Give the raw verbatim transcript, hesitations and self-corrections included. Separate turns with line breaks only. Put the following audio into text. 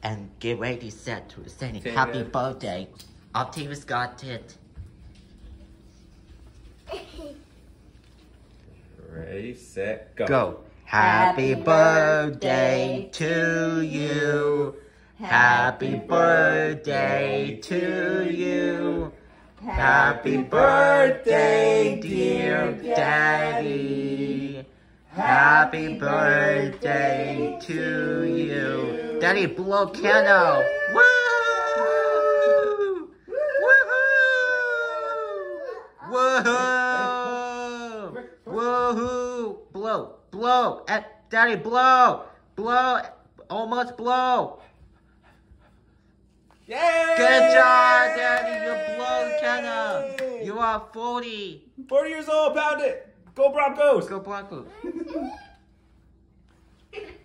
and get ready set to sing
Sing
happy
it.
birthday. Optimus got it.
Ready, set, go.
Go. Happy birthday to you. Happy birthday to you. Happy birthday, dear Daddy. Happy birthday to you. Daddy, blow candle. Woo! Woohoo! Woohoo! Blow, blow. Eh, Daddy, blow. Blow. Almost blow.
Yay!
Good job, Daddy. You blow candle. You are forty.
forty years old, pound it. Go Broncos.
Go Broncos.